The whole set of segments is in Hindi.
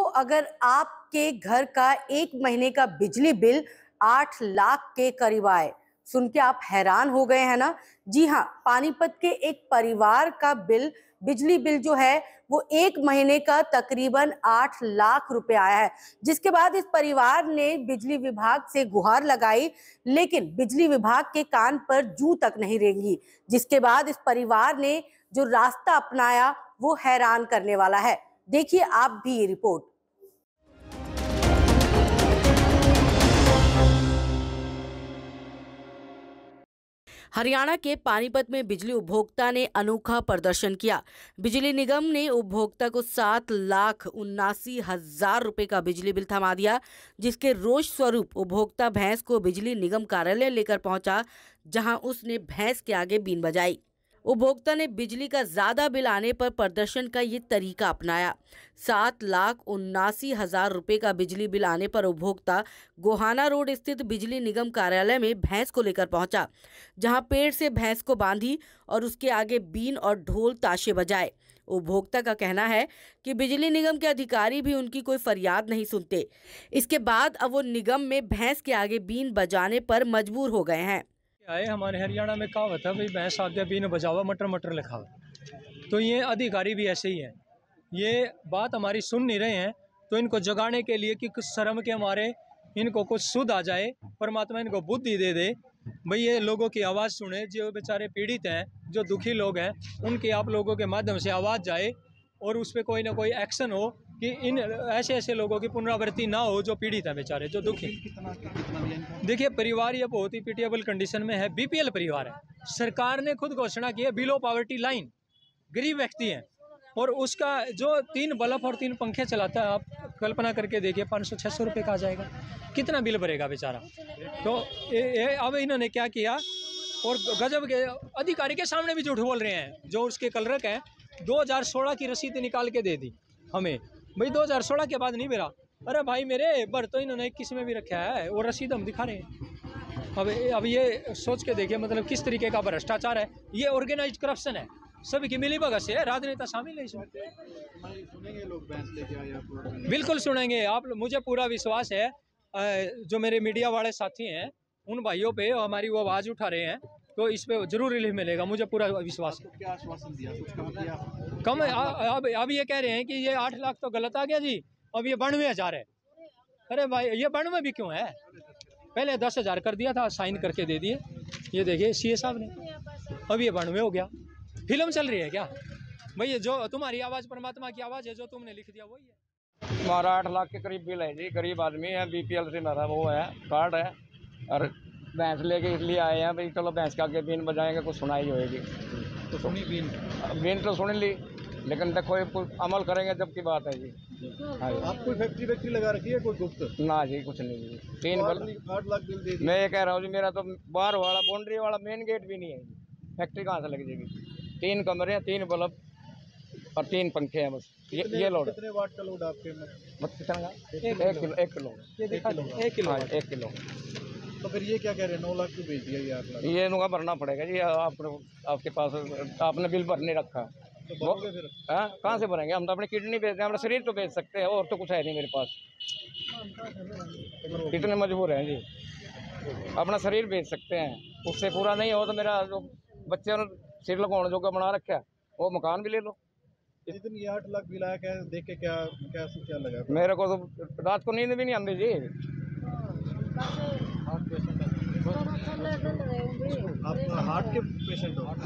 अगर आपके घर का 1 महीने का बिजली बिल 8 लाख के करीब आए, सुन के आप हैरान हो गए हैं ना? जी हाँ, पानीपत के एक परिवार का बिजली बिल जो है वो 1 महीने का तकरीबन 8 लाख रुपए आया है, जिसके बाद इस परिवार ने बिजली विभाग से गुहार लगाई, लेकिन बिजली विभाग के कान पर जूं तक नहीं रेंगी। जिसके बाद इस परिवार ने जो रास्ता अपनाया वो हैरान करने वाला है। देखिए आप भी ये रिपोर्ट। हरियाणा के पानीपत में बिजली उपभोक्ता ने अनोखा प्रदर्शन किया। बिजली निगम ने उपभोक्ता को 7,79,000 रुपए का बिजली बिल थमा दिया, जिसके रोष स्वरूप उपभोक्ता भैंस को बिजली निगम कार्यालय लेकर पहुंचा, जहां उसने भैंस के आगे बीन बजाई। उपभोक्ता ने बिजली का ज्यादा बिल आने पर प्रदर्शन का ये तरीका अपनाया। 7,79,000 रुपए का बिजली बिल आने पर उपभोक्ता गोहाना रोड स्थित बिजली निगम कार्यालय में भैंस को लेकर पहुंचा, जहां पेड़ से भैंस को बांधी और उसके आगे बीन और ढोल ताशे बजाए। उपभोक्ता का कहना है कि बिजली निगम के अधिकारी भी उनकी कोई फरियाद नहीं सुनते। इसके बाद अब वो निगम में भैंस के आगे बीन बजाने पर मजबूर हो गए हैं। आए हमारे हरियाणा में कहावत है भाई, भैंस आगे बीन बजावा मटर मटर लिखावा। तो ये अधिकारी भी ऐसे ही हैं, ये बात हमारी सुन नहीं रहे हैं। तो इनको जगाने के लिए कि कुछ शर्म के हमारे इनको कुछ सुध आ जाए, परमात्मा इनको बुद्धि दे दे, भाई ये लोगों की आवाज़ सुने। जो बेचारे पीड़ित हैं, जो दुखी लोग हैं, उनकी आप लोगों के माध्यम से आवाज़ जाए और उस पर कोई ना कोई एक्शन हो कि इन ऐसे लोगों की पुनरावृत्ति ना हो, जो पीड़ित हैं बेचारे, जो दुखी। देखिए परिवार ये बहुत ही पिटिएबल कंडीशन में है, बीपीएल परिवार है। सरकार ने खुद घोषणा की है बिलो पॉवर्टी लाइन, गरीब व्यक्ति हैं, और उसका जो 3 बल्ब और 3 पंखे चलाता है, आप कल्पना करके देखिए 500-600 रुपये का आ जाएगा, कितना बिल भरेगा बेचारा। तो अब इन्होंने क्या किया, और गजब के अधिकारी के सामने भी झूठ बोल रहे हैं। जो उसके क्लर्क हैं, 2016 की रसीद निकाल के दे दी हमें, भाई 2016 के बाद नहीं भरा। अरे भाई मेरे भर तो इन्होंने 21 में भी रखा है, और रसीद हम दिखा रहे हैं। अब ये सोच के देखिए मतलब किस तरीके का भ्रष्टाचार है, ये ऑर्गेनाइज्ड करप्शन है, सभी की मिली भगत से है, राजनेता शामिल है इसमें। सुनेंगे लोग भैंस लेके आए, बिल्कुल सुनेंगे आप, मुझे पूरा विश्वास है। जो मेरे मीडिया वाले साथी हैं, उन भाइयों पे हमारी वो आवाज़ उठा रहे हैं, तो इस पे जरूर रिलीफ मिलेगा, मुझे पूरा विश्वास है। क्या आश्वासन दिया, कुछ कम किया? कम अब ये कह रहे हैं कि ये 8 लाख तो गलत आ गया जी, अब ये 92,000 है। अरे भाई ये 92 भी क्यों है, पहले 10,000 कर दिया था, साइन करके दे दिए। ये देखिए सीए साहब ने, अब ये 92 हो गया। फिल्म चल रही है क्या भाई? जो तुम्हारी आवाज़ परमात्मा की आवाज़ है, जो तुमने लिख दिया वही है। हमारा 8 लाख के करीब बिल है जी, गरीब आदमी है, बीपीएल से मेरा वो है कार्ड है, और भैंस लेके इसलिए आए हैं भाई, चलो भैंस के आगे बीन बजाएंगे, कुछ सुनाई होएगी। तो सुनी बीन तो सुन ली, लेकिन देखो अमल करेंगे जब की बात है जी। हाँ, आप कोई फैक्ट्री लगा रखी है, कोई गुप्त? ना जी, कुछ नहीं जी। 8 लाख बिल दे दिए। मैं ये कह रहा हूँ जी, मेरा तो बाहर वाला बाउंड्री वाला मेन गेट भी नहीं है, फैक्ट्री कहाँ से लग जाएगी? 3 कमरे हैं, 3 बल्ब और 3 पंखे हैं बस। ये लोड कितने वाट का लोड आपके में? कितना? 1 किलो। तो फिर ये क्या कह रहे हैं, 9 लाख क्यों बेच दिया ये 8 लाख? ये इनका भरना पड़ेगा जी, आपके पास आपने बिल भरने रखा। तो भरोगे फिर? हाँ, कहाँ से भरेंगे? हम तो अपनी किडनी बेचते हैं, अपना शरीर तो बेच सकते हैं, और तो कुछ है नहीं मेरे पास। इतने मजबूर हैं जी, अपना शरीर बेच सकते हैं, उससे पूरा नहीं हो तो मेरा जो बच्चे ने सिर लगाने जो बना रखा है, वो मकान भी ले लो। जितनी ये 8 लाख बिल आया, क्या देख के क्या लगा? मेरे को तो रात को नींद भी नहीं आती जी। आप हार्ट के पेशेंट हो?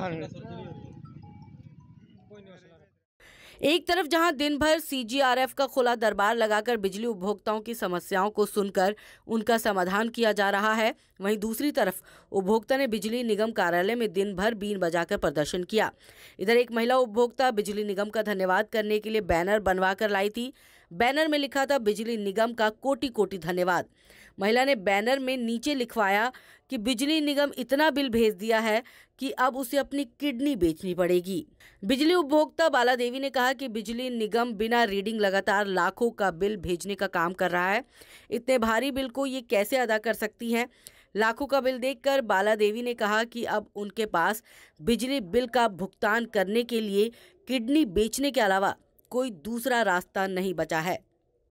एक तरफ जहां दिन भर सीजीआरएफ का खुला दरबार लगाकर बिजली उपभोक्ताओं की समस्याओं को सुनकर उनका समाधान किया जा रहा है, वहीं दूसरी तरफ उपभोक्ता ने बिजली निगम कार्यालय में दिन भर बीन बजाकर प्रदर्शन किया। इधर एक महिला उपभोक्ता बिजली निगम का धन्यवाद करने के लिए बैनर बनवा कर लाई थी। बैनर में लिखा था बिजली निगम का कोटि कोटि धन्यवाद। महिला ने बैनर में नीचे लिखवाया कि बिजली निगम इतना बिल भेज दिया है कि अब उसे अपनी किडनी बेचनी पड़ेगी। बिजली उपभोक्ता बाला देवी ने कहा कि बिजली निगम बिना रीडिंग लगातार लाखों का बिल भेजने का काम कर रहा है। इतने भारी बिल को ये कैसे अदा कर सकती हैं? लाखों का बिल देखकर बाला देवी ने कहा कि अब उनके पास बिजली बिल का भुगतान करने के लिए किडनी बेचने के अलावा कोई दूसरा रास्ता नहीं बचा है।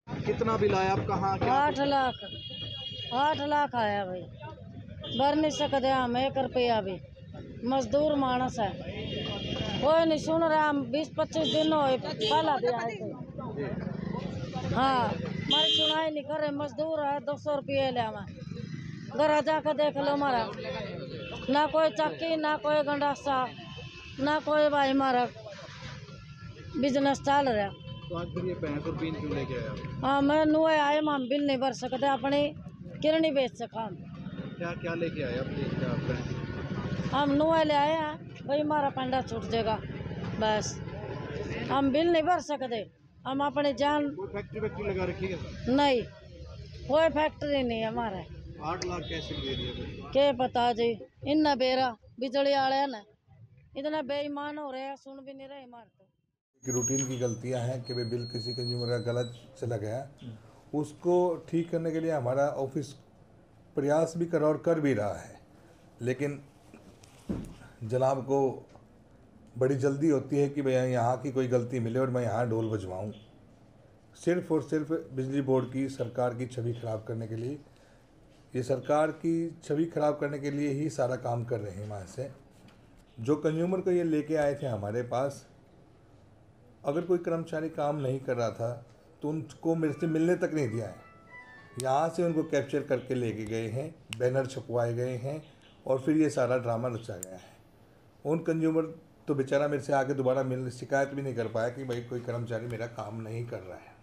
कितना बिल आया? आप कहाँ क्या 8 लाख आया भाई। भर नहीं सकते हम 1 रुपया भी। मजदूर मानस है, कोई नहीं सुन रहा। हम 20-25 दिन हो पहला भी आए थे। हाँ, हमारी सुनाई नहीं कर रहे। मजदूर है, 200 रुपये ले हमें। घर जाकर देख लो हमारा, ना कोई चक्की, ना कोई गंडासा, ना कोई भाई हमारा बिजनेस चल रहा। तो आज फिर ये भैंस और बीन क्यों लेके आए आप? हाँ, मैं नुए आए, हम बिल नहीं भर सकते, अपनी किरनी बेच सका। क्या क्या लेके आए आप? हम नुए ले आए हैं भाई, हमारा पंडा छूट जाएगा बस। हम बिल नहीं भर सकते, हम अपनी जान। कोई फैक्ट्री लगा रखी है? नहीं, कोई फैक्ट्री नहीं है हमारे। 8 लाख कैसे दे दिए? क्या पता जी, इन्ना बेरा बिजली वाले ना इतना बेईमान हो रहे हैं, सुन भी नहीं रहे हमारे। तो रूटीन की गलतियां हैं कि भाई बिल किसी कंज्यूमर का गलत चला गया, उसको ठीक करने के लिए हमारा ऑफिस प्रयास भी कर और कर भी रहा है, लेकिन जनाब को बड़ी जल्दी होती है कि भैया यहाँ की कोई गलती मिले और मैं यहाँ ढोल बजवाऊँ, सिर्फ और सिर्फ बिजली बोर्ड की सरकार की छवि खराब करने के लिए। ये सरकार की छवि खराब करने के लिए ही सारा काम कर रहे हैं। वहाँ से जो कंज्यूमर को ये लेके आए थे हमारे पास, अगर कोई कर्मचारी काम नहीं कर रहा था तो उनको मेरे से मिलने तक नहीं दिया है। यहाँ से उनको कैप्चर करके लेके गए हैं, बैनर छपवाए गए हैं और फिर ये सारा ड्रामा रचा गया है। उन कंज्यूमर तो बेचारा मेरे से आके दोबारा मिलने शिकायत भी नहीं कर पाया कि भाई कोई कर्मचारी मेरा काम नहीं कर रहा है।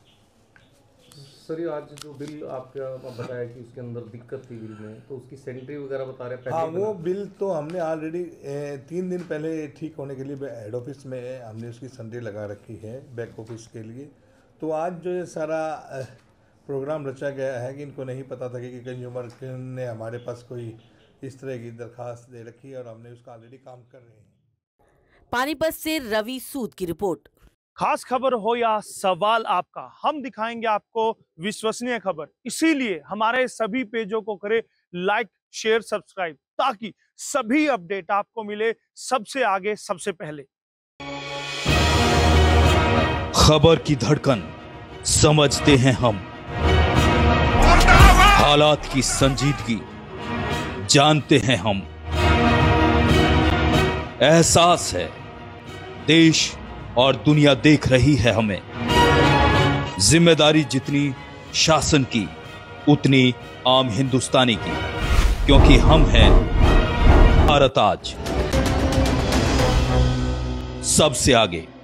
सर, आज जो बिल आपका बताया कि उसके अंदर दिक्कत थी बिल में, तो उसकी सेंट्री वगैरह बता रहे हैं? हाँ, वो बिल तो हमने ऑलरेडी 3 दिन पहले ठीक होने के लिए हेड ऑफिस में हमने उसकी सेंट्री लगा रखी है बैक ऑफिस के लिए। तो आज जो ये सारा प्रोग्राम रचा गया है कि इनको नहीं पता था कि कंज्यूमर ने हमारे पास कोई इस तरह की दरखास्त दे रखी है और हमने उसका ऑलरेडी काम कर रहे हैं। पानीपत से रवि सूद की रिपोर्ट। खास खबर हो या सवाल आपका, हम दिखाएंगे आपको विश्वसनीय खबर। इसीलिए हमारे सभी पेजों को करें लाइक, शेयर, सब्सक्राइब, ताकि सभी अपडेट आपको मिले सबसे आगे, सबसे पहले। खबर की धड़कन समझते हैं हम, हालात की संजीदगी जानते हैं हम। एहसास है देश और दुनिया देख रही है हमें। जिम्मेदारी जितनी शासन की, उतनी आम हिंदुस्तानी की, क्योंकि हम हैं भारत आज, सबसे आगे।